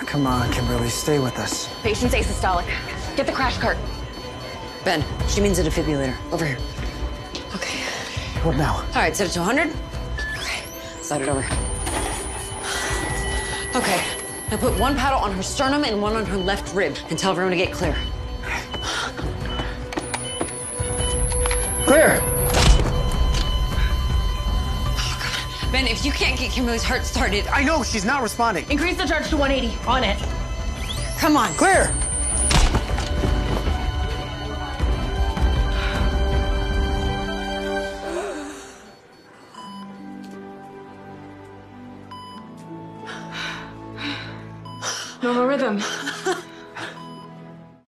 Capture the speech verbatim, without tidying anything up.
Come on, Kimberly, stay with us. Patient's asystolic. Get the crash cart. Ben, she means a defibrillator. Over here. Okay. What now? All right, set it to one hundred. Okay, slide it over. Okay, now put one paddle on her sternum and one on her left rib and tell everyone to get clear. Clear! Ben, if you can't get Kimberly's heart started... I know, she's not responding. Increase the charge to one eighty. On it. Come on. Clear! Normal rhythm.